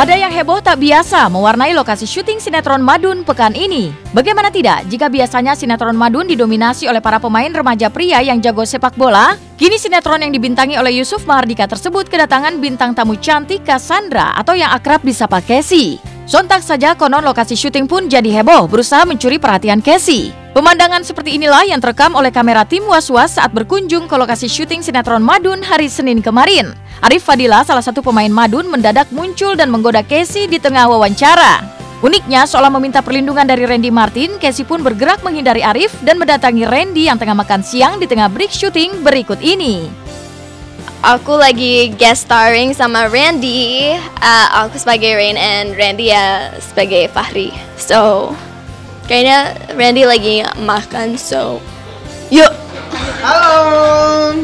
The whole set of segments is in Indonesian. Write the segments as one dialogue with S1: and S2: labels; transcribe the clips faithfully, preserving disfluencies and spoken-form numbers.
S1: Ada yang heboh tak biasa mewarnai lokasi syuting sinetron Madun pekan ini. Bagaimana tidak jika biasanya sinetron Madun didominasi oleh para pemain remaja pria yang jago sepak bola, kini sinetron yang dibintangi oleh Yusuf Mahardika tersebut kedatangan bintang tamu cantik Cassandra atau yang akrab disapa Casey. Sontak saja konon lokasi syuting pun jadi heboh berusaha mencuri perhatian Casey. Pemandangan seperti inilah yang terekam oleh kamera tim Was-Was saat berkunjung ke lokasi syuting sinetron Madun hari Senin kemarin. Arif Fadila, salah satu pemain Madun, mendadak muncul dan menggoda Casey di tengah wawancara. Uniknya, seolah meminta perlindungan dari Randy Martin, Casey pun bergerak menghindari Arif dan mendatangi Randy yang tengah makan siang di tengah break syuting berikut ini.
S2: Aku lagi guest starring sama Randy. Uh, aku sebagai Rain and Randy ya sebagai Fahri. So, kayaknya Randy lagi makan, so yuk.
S3: Halo.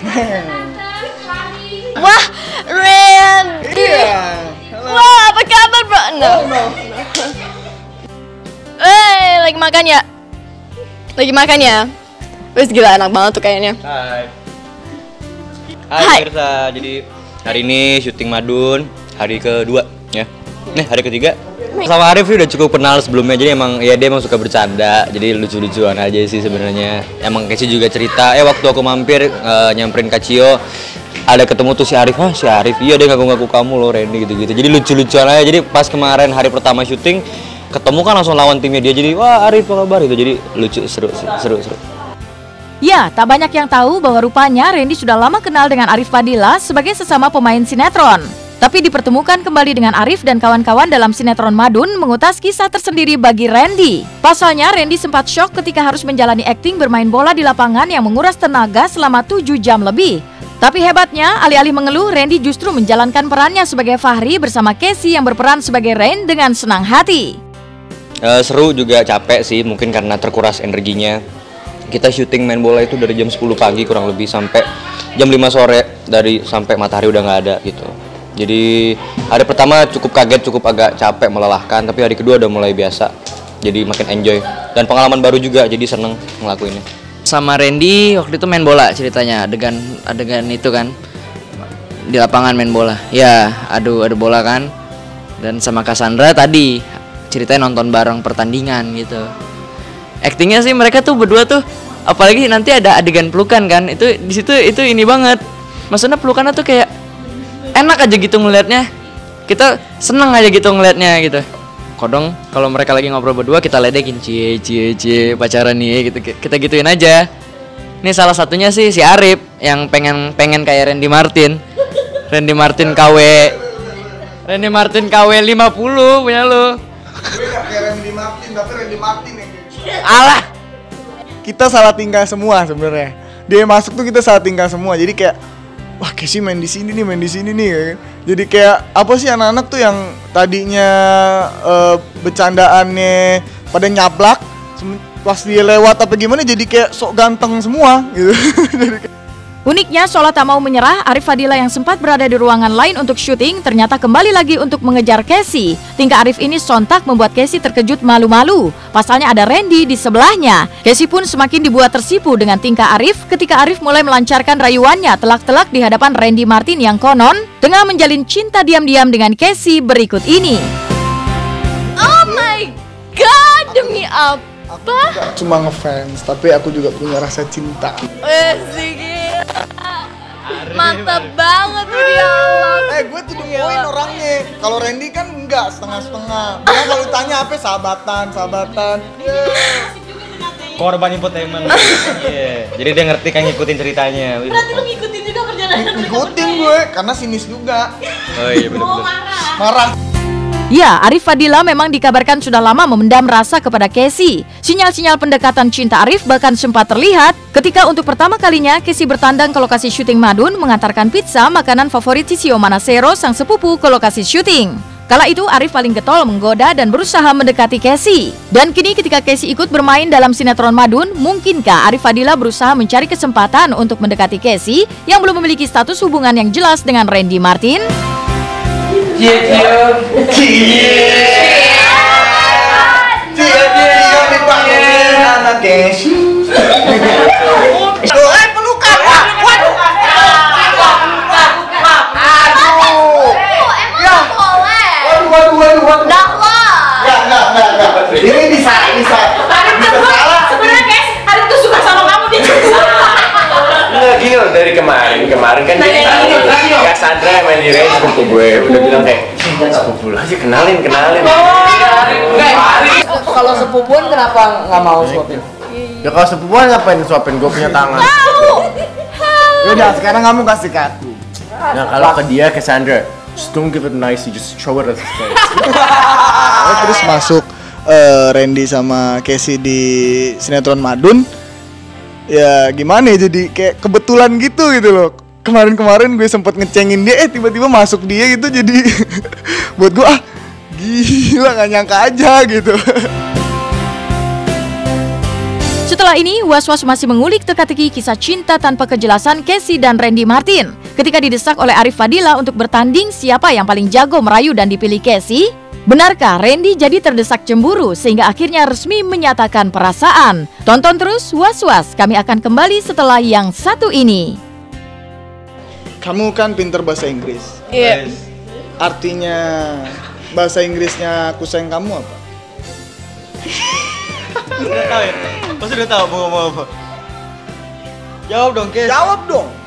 S2: Wah, Randy.
S3: Iya.
S2: Wah, apa kabar, bro? No. Eh, lagi makan ya? Lagi makan ya? Wes gila, enak banget tuh kayaknya.
S4: Hai. Hai,
S2: Hai.
S4: pemirsa. Jadi hari ini syuting Madun hari kedua ya. Nih hari ketiga. Sama Arif udah cukup kenal sebelumnya, jadi emang ya dia emang suka bercanda, jadi lucu-lucuan aja sih sebenarnya. Emang Casey juga cerita, eh waktu aku mampir uh, nyamperin Kacio, ada ketemu tuh si Arif, ah si Arif, iya dia ngaku-ngaku kamu loh Randy gitu-gitu. Jadi lucu-lucuan aja. Jadi pas kemarin hari pertama syuting ketemu kan langsung lawan timnya dia, jadi wah Arif apa kabar gitu. Jadi lucu, seru seru seru.
S1: Ya, tak banyak yang tahu bahwa rupanya Randy sudah lama kenal dengan Arif Fadila sebagai sesama pemain sinetron. Tapi dipertemukan kembali dengan Arif dan kawan-kawan dalam sinetron Madun mengutas kisah tersendiri bagi Randy. Pasalnya, Randy sempat syok ketika harus menjalani akting bermain bola di lapangan yang menguras tenaga selama tujuh jam lebih. Tapi hebatnya, alih-alih mengeluh, Randy justru menjalankan perannya sebagai Fahri bersama Casey yang berperan sebagai Rain dengan senang hati.
S4: Uh, seru juga capek sih, mungkin karena terkuras energinya. Kita syuting main bola itu dari jam sepuluh pagi kurang lebih sampai jam lima sore, dari sampai matahari udah nggak ada gitu. Jadi hari pertama cukup kaget, cukup agak capek, melelahkan, tapi hari kedua udah mulai biasa. Jadi makin enjoy dan pengalaman baru juga, jadi seneng ngelakuinnya.
S5: Sama Randy waktu itu main bola ceritanya, adegan adegan itu kan di lapangan main bola. Ya, adu adu bola kan. Dan sama Cassandra tadi ceritanya nonton bareng pertandingan gitu. Aktingnya sih mereka tuh berdua tuh, apalagi nanti ada adegan pelukan kan, itu di situ itu ini banget. Maksudnya pelukannya tuh kayak enak aja gitu ngelihatnya. Kita seneng aja gitu ngelihatnya gitu. Kodong kalau mereka lagi ngobrol berdua kita ledekin, cie cie cie pacaran nih gitu, kita gituin aja. Ini salah satunya sih si Arif yang pengen pengen kayak Randy Martin. Randy Martin K W. Randy Martin K W lima puluh punya lu.
S3: Beda kayak Randy Martin, tapi Randy Martin yang
S5: Alah.
S3: kita salah tingkah semua sebenarnya. Dia masuk tuh kita salah tingkah semua. Jadi kayak wah Casey main di sini nih, main di sini nih kan. Jadi kayak apa sih anak-anak tuh yang tadinya uh, bercandaannya pada nyablak, pas dia lewat apa gimana jadi kayak sok ganteng semua gitu. Jadi kayak
S1: Uniknya, seolah tak mau menyerah, Arif Fadila yang sempat berada di ruangan lain untuk syuting ternyata kembali lagi untuk mengejar Casey. Tingkah Arif ini sontak membuat Casey terkejut malu-malu. Pasalnya ada Randy di sebelahnya. Casey pun semakin dibuat tersipu dengan tingkah Arif ketika Arif mulai melancarkan rayuannya telak-telak di hadapan Randy Martin yang konon tengah menjalin cinta diam-diam dengan Casey berikut ini.
S2: Oh my god, demi apa?
S3: aku juga cuma ngefans, tapi aku juga punya rasa cinta.
S2: Wes mantap banget tuh dialog.
S3: Eh gue tuh poin orangnya. Kalau Randy kan enggak, setengah-setengah. Dia kalau ditanya apa sahabatan, sahabatan.
S4: Korban infotainment. Iya. Jadi dia ngerti kan ngikutin ceritanya.
S2: Berarti lu ngikutin juga perjalanan mereka.
S3: Ngikutin gue karena sinis juga.
S4: Oh iya benar-benar.
S3: Marah.
S1: Ya, Arif Fadila memang dikabarkan sudah lama memendam rasa kepada Casey. Sinyal-sinyal pendekatan cinta Arif bahkan sempat terlihat ketika untuk pertama kalinya Casey bertandang ke lokasi syuting Madun mengantarkan pizza, makanan favorit Cisio Manasero sang sepupu ke lokasi syuting. Kala itu Arif paling getol menggoda dan berusaha mendekati Casey. Dan kini ketika Casey ikut bermain dalam sinetron Madun, mungkinkah Arif Fadila berusaha mencari kesempatan untuk mendekati Casey yang belum memiliki status hubungan yang jelas dengan Randy Martin?
S3: Cie cie cie dipanggil anak Casey. Eh pelukan. Waduh. Aduh.
S2: Emang boleh.
S3: enggak, enggak. Ini bisa, bisa. Bisa salah.
S1: Sebenarnya guys, Arif tuh suka sama kamu dia.
S6: Enggak gini loh, dari kemarin kemarin kan dia Cassandra yang main di Rain sepupu gue udah bilang kayak sepupu lu aja kenalin kenalin.
S5: Kalau sepupuan kenapa nggak mau suapin?
S6: Ya kalau sepupuan ngapain suapin, gue punya tangan.
S3: Udah, sekarang kamu kasih ke aku.
S6: Nah kalau ke dia Cassandra, just don't give it nice, you just throw it at his face.
S3: Terus masuk eh, Randy sama Casey di sinetron Madun. Ya gimana ya, jadi kayak kebetulan gitu gitu loh. Kemarin-kemarin gue sempet ngecengin dia, eh tiba-tiba masuk dia gitu, jadi buat gue ah gila, gak nyangka aja gitu.
S1: Setelah ini, Was-Was masih mengulik teka-teki kisah cinta tanpa kejelasan Casey dan Randy Martin. Ketika didesak oleh Arif Fadila untuk bertanding siapa yang paling jago merayu dan dipilih Casey, benarkah Randy jadi terdesak cemburu sehingga akhirnya resmi menyatakan perasaan? Tonton terus Was-Was, kami akan kembali setelah yang satu ini.
S3: Kamu kan pinter bahasa Inggris.
S2: Iya.
S3: Artinya bahasa Inggrisnya aku sayang kamu apa?
S4: Udah tahu ya? Pasti udah tahu mau ngomong apa. Jawab dong, Kes.
S3: Jawab dong.